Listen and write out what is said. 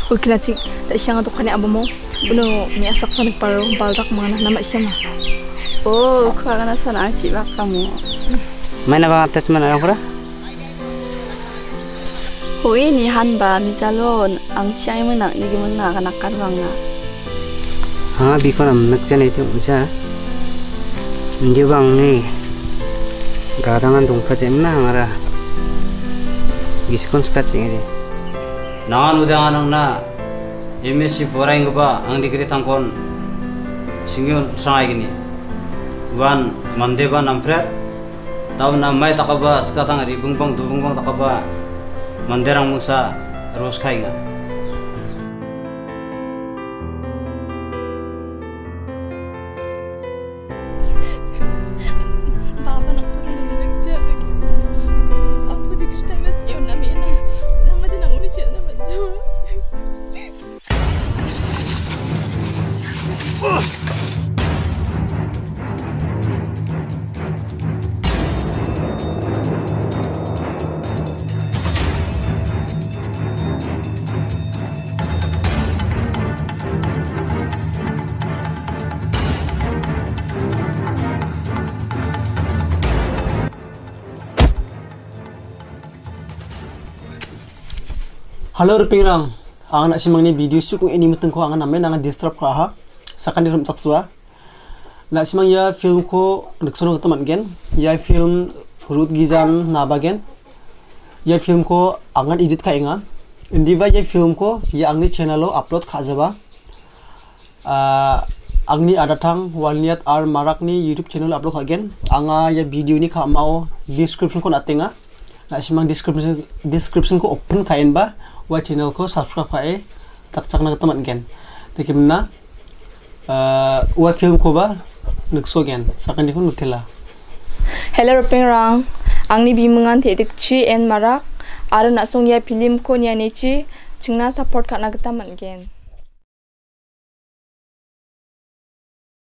Ukina cik tak siang atau kani abu mo. Buno mi asak sa nagparo baldak mga nama siya ma. Oh, karena sana asyik kamu. Mana bang atas mana orang kura? Hui ni hanba misalon ang siya menang ni gimana kanak karwanga. Ha, biko nam nakjan itu bisa. Dia bang ni. Garangan tungpa cemna ngara. Giskon start cengedi. Nangan udah anang na. MSc poraing ba ang degree tangkon. Singyon sangai gini. Wan mandeba nampre. Tahu namai takaba sekatang hari bungbang du bungbang takaba. Manderang musa ros kainga. Baba nak pergi nak kerja lagi. Apa di kerja nak siapa nak mina? Nama dia nak urus dia nama tu. Halo Rupingrang, ang nak simang ni video su kung ini muteng ko ang namen ang disturb ka ha. Sakan di rum saksua. Nak simang ya film ko naksono teman gen. Ya film Ruth Gizan nabagen. Ya film ko angan edit ka inga. Indiva ya film ko ya angni channel lo upload ka jaba. Angni adatang walniat ar marak ni YouTube channel upload ka gen. Anga ya video ni ka mau description ko natenga. Nak simang description ko open kain ba. Wa channel ko subscribe kae tak na teman gen. Tekimna wa film ko ba nagso gen. Sakan di ko nutila. Hello Rupingrang, ang ni bimungan tedik chi en marak. Ara nak song ya film ko niya nechi, cingna support ka na kita man gen.